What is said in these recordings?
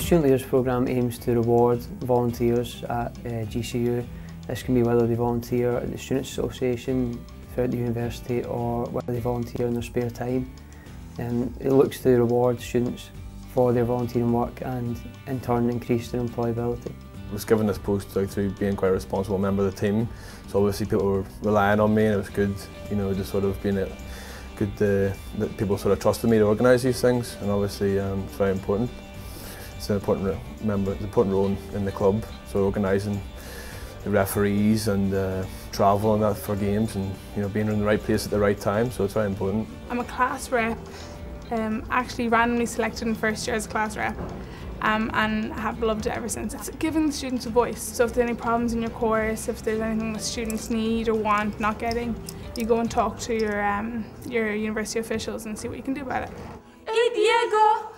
Student Leaders Programme aims to reward volunteers at GCU. This can be whether they volunteer at the Students' Association throughout the university or whether they volunteer in their spare time. It looks to reward students for their volunteering work and in turn increase their employability. I was given this post through being quite a responsible member of the team, so obviously people were relying on me, and it was good, just sort of being good that people sort of trusted me to organise these things, and obviously it's very important. It's an important role in the club, so organising the referees and travel and that for games, and being in the right place at the right time, so it's very important. I'm a class rep, actually randomly selected in first year as a class rep. And have loved it ever since. It's giving the students a voice. So if there's any problems in your course, if there's anything the students need or want not getting, you go and talk to your university officials and see what you can do about it. Hey Diego,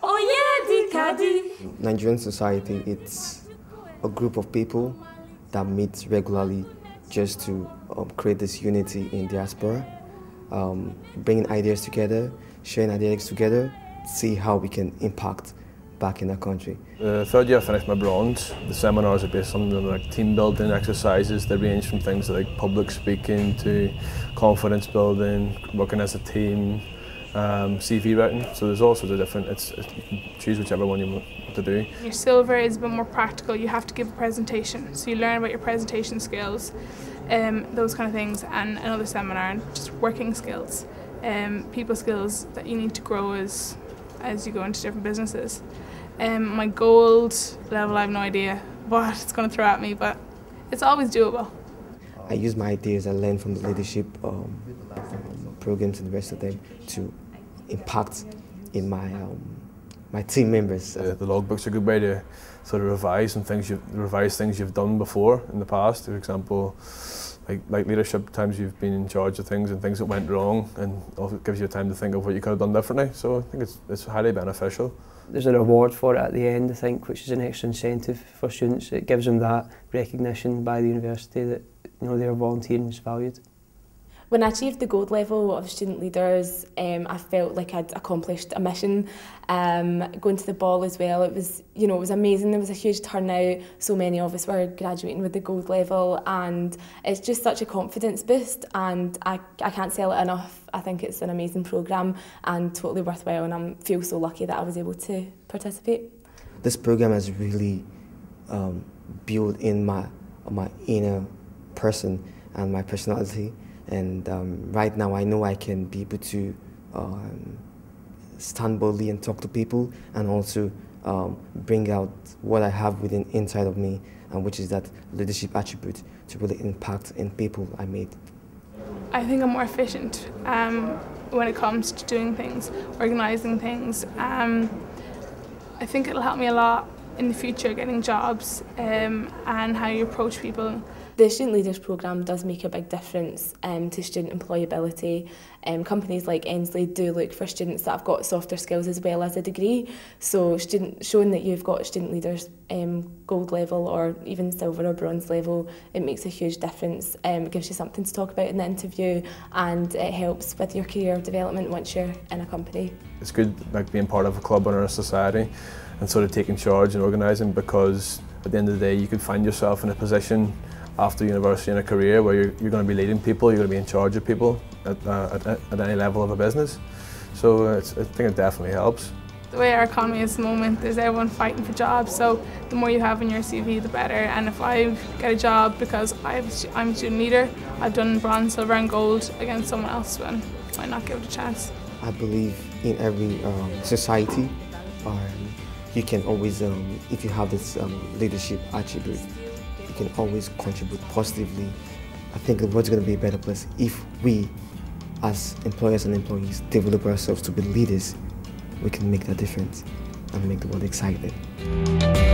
Nigerian society, it's a group of people that meet regularly just to create this unity in diaspora, bringing ideas together, sharing ideas together, see how we can impact back in the country. The third year I finished my bronze. The seminars are based on like team building exercises. They range from things like public speaking to confidence building, working as a team, CV writing. So there's all sorts of different, you can choose whichever one you want to do. Your silver is a bit more practical. You have to give a presentation. So you learn about your presentation skills, those kind of things, and another seminar, and just working skills, people skills that you need to grow as you go into different businesses. My gold level, I have no idea what it's going to throw at me, but it's always doable. I use my ideas I learned from the leadership programs and the rest of them to impact in my team members. The logbook's a good way to sort of revise things you've done before in the past. For example, like leadership, times you've been in charge of things and things that went wrong, and also gives you time to think of what you could have done differently. So I think it's highly beneficial. There's a reward for it at the end, I think, which is an extra incentive for students. It gives them that recognition by the university that their volunteering is valued. When I achieved the gold level of student leaders, I felt like I'd accomplished a mission. Going to the ball as well, it was amazing. There was a huge turnout. So many of us were graduating with the gold level, and it's just such a confidence boost. And I can't sell it enough. I think it's an amazing programme and totally worthwhile. And I feel so lucky that I was able to participate. This programme has really built in my inner person and my personality. And right now I know I can be able to stand boldly and talk to people, and also bring out what I have within inside of me, which is that leadership attribute to really impact in people I meet. I think I'm more efficient when it comes to doing things, organising things. I think it'll help me a lot in the future getting jobs and how you approach people. The Student Leaders Programme does make a big difference to student employability. Companies like Ensley do look for students that have got softer skills as well as a degree. So showing that you've got student leaders gold level or even silver or bronze level, it makes a huge difference. It gives you something to talk about in the interview, and it helps with your career development once you're in a company. It's good being part of a club or a society and sort of taking charge and organising, because at the end of the day you could find yourself in a position after university in a career where you're going to be leading people, you're going to be in charge of people at any level of a business. So I think it definitely helps. The way our economy is at the moment, there's everyone fighting for jobs, so the more you have in your CV, the better. And if I get a job because I'm a student leader, I've done bronze, silver and gold against someone else, then why not give it a chance? I believe in every society, you can always, if you have this leadership attribute, you can always contribute positively. I think the world's going to be a better place if we, as employers and employees, develop ourselves to be leaders. We can make that difference and make the world exciting.